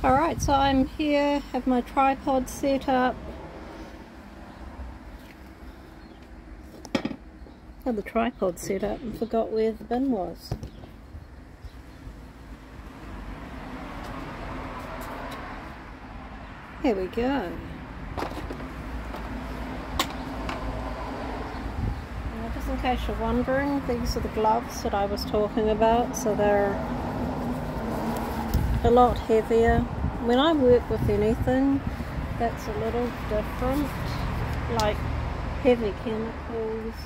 Alright, so I'm here, have my tripod set up. Had the tripod set up and forgot where the bin was. Here we go. Now, just in case you're wondering, these are the gloves that I was talking about, so they're a lot heavier. When I work with anything that's a little different, like heavy chemicals,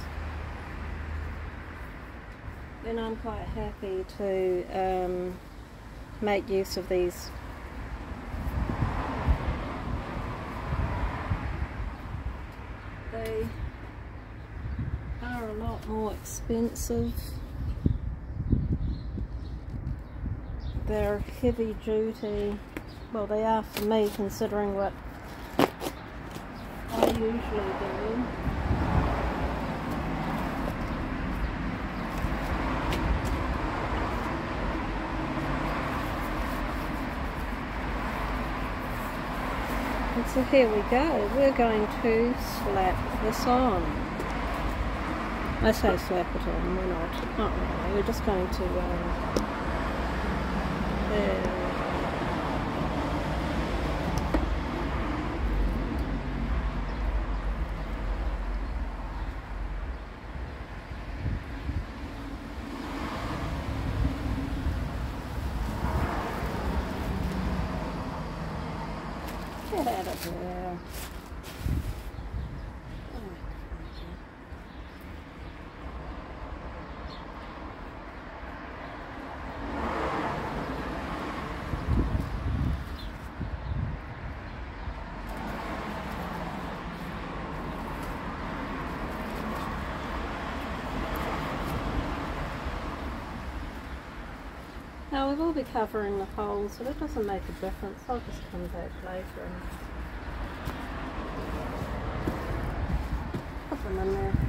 then I'm quite happy to make use of these. They are a lot more expensive. They're heavy duty. Well, they are for me, considering what I usually do. And so here we go. We're going to slap this on. I say slap it on, we're not really. We're just going to get out of there. Now we will be covering the holes, so that doesn't make a difference. I'll just come back later and put them in there.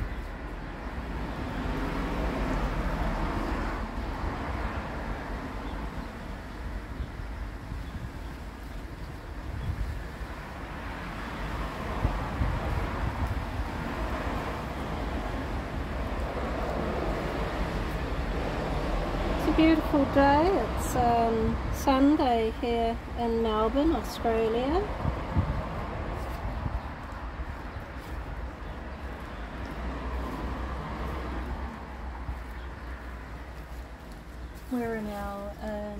Beautiful day. It's Sunday here in Melbourne, Australia. We're in our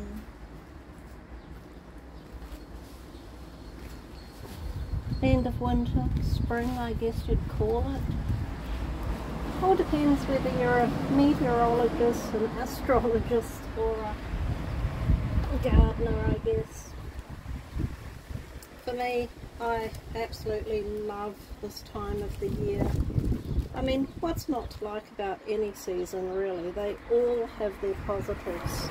end of winter, spring I guess you'd call it. All depends whether you're a meteorologist, an astrologist, or a gardener, I guess. For me, I absolutely love this time of the year. I mean, what's not to like about any season, really? They all have their positives.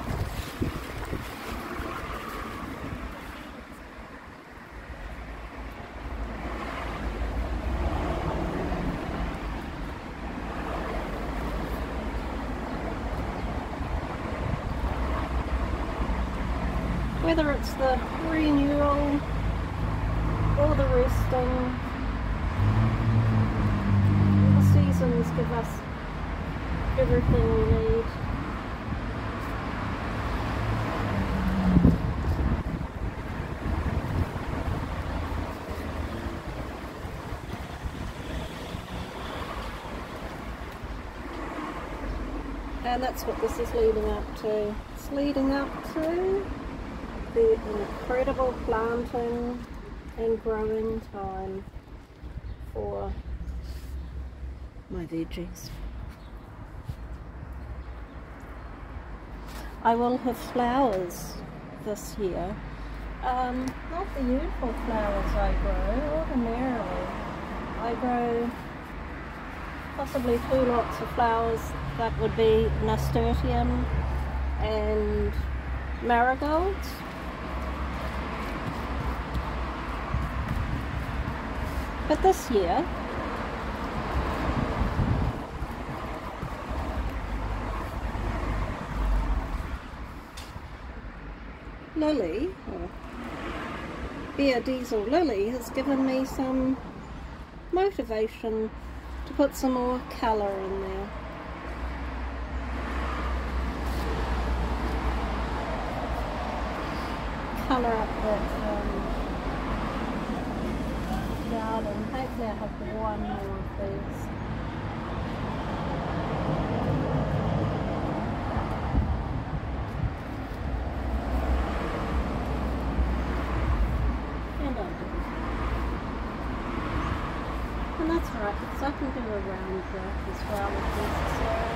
Whether it's the renewal or the resting, the seasons give us everything we need. And that's what this is leading up to. It's leading up to the incredible planting and growing time for my veggies. I will have flowers this year. Not the usual flowers I grow. Ordinarily I grow possibly 2 lots of flowers. That would be nasturtium and marigolds. But this year lily, or Bare Diesel Lily has given me some motivation to put some more colour in there. Colour up that garden. Hopefully I have one more of these. And that's right, because I can do a round work as well if necessary.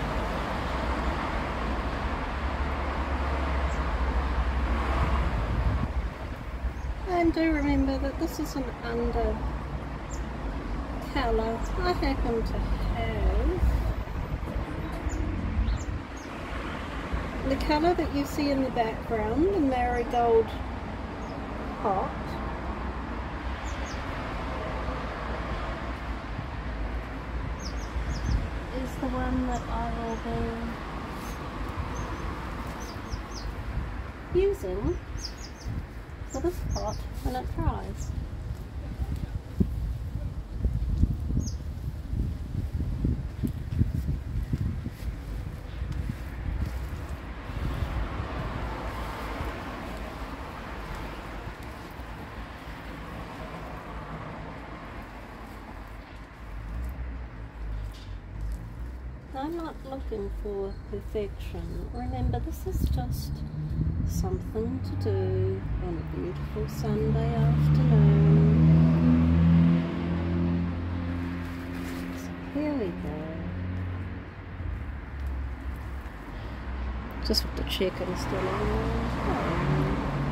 And do remember that this is an under colour. I happen to have the colour that you see in the background, the marigold pot. Is the one that I will be using for this pot when it dries. I'm not looking for perfection. Remember, this is just something to do on a beautiful Sunday afternoon. So here we go. Just with the chicken still on there.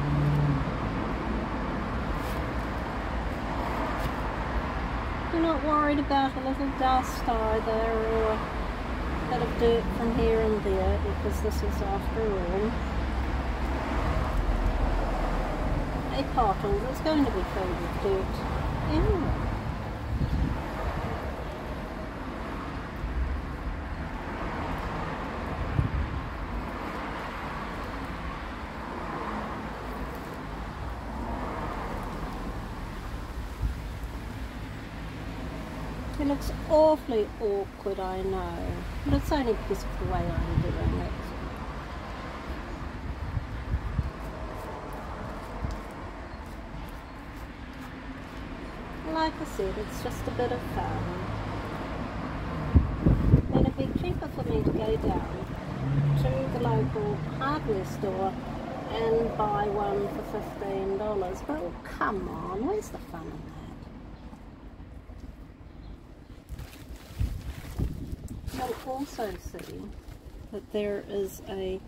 You're not worried about a little dust either, or a bit of dirt from here and there, because this is, after all, a pottle that's going to be filled with dirt anyway. It looks awfully awkward, I know, but it's only because of the way I'm doing it. Like I said, it's just a bit of fun. And it'd be cheaper for me to go down to the local hardware store and buy one for $15. But oh, come on, where's the fun in that? You'll also see that there is a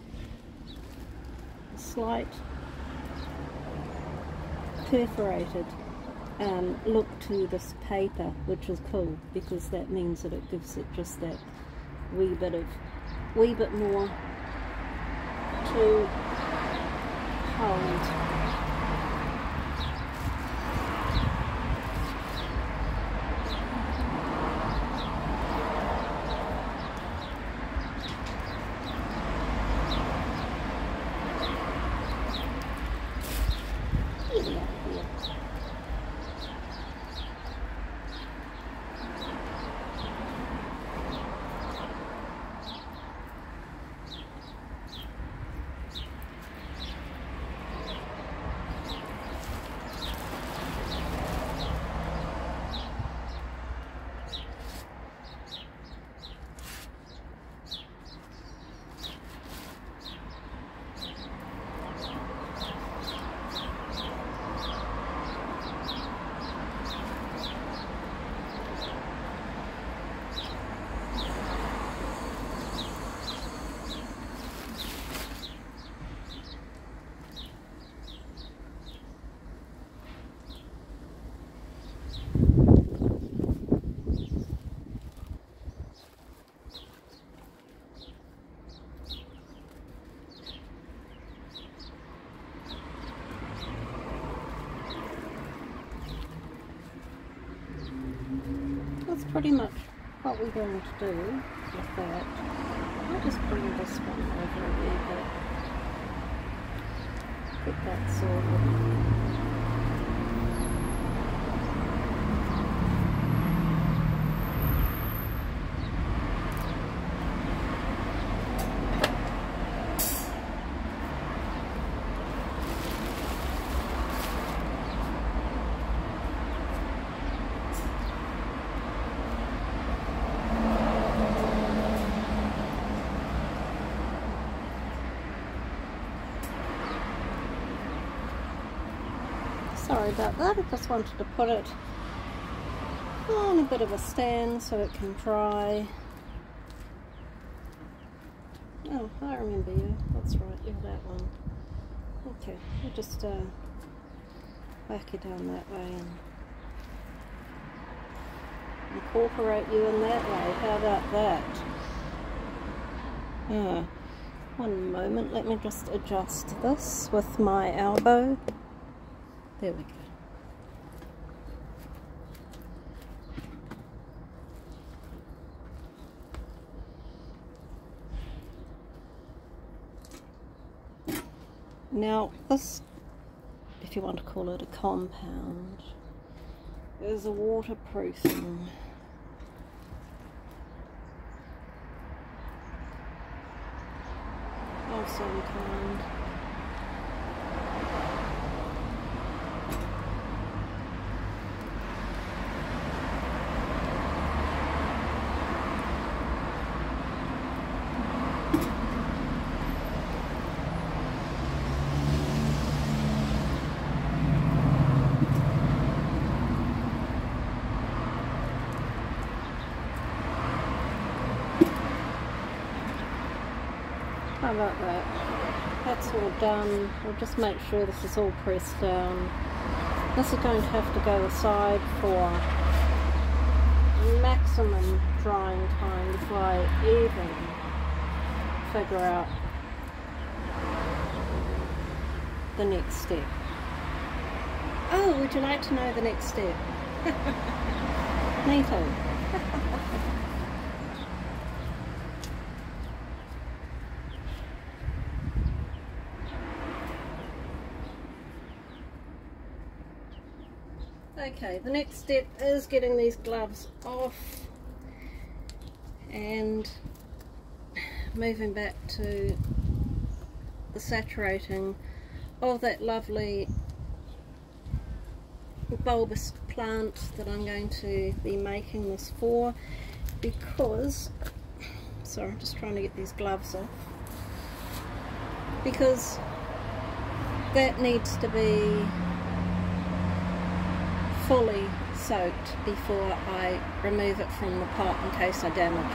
slight perforated look to this paper, which is cool because that means that it gives it just that wee bit more to hold. That's pretty much what we're going to do with that. I'll just bring this one over a wee bit. Get that sorted. Sorry about that, I just wanted to put it on a bit of a stand so it can dry. Oh, I remember you. That's right, you're that one. Okay, we'll just whack you down that way and incorporate you in that way. How about that? One moment, let me just adjust this with my elbow. There we go. Now this, if you want to call it a compound, is a waterproofing. Of some kind. How about that? That's all done. We'll just make sure this is all pressed down. This is going to have to go aside for maximum drying time before I even figure out the next step. Oh, would you like to know the next step? Me too. Okay, the next step is getting these gloves off and moving back to the saturating of that lovely bulbous plant that I'm going to be making this for, because, sorry, I'm just trying to get these gloves off, because that needs to be fully soaked before I remove it from the pot in case I damage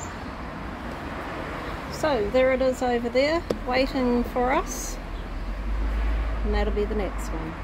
it. So there it is over there waiting for us, and that'll be the next one.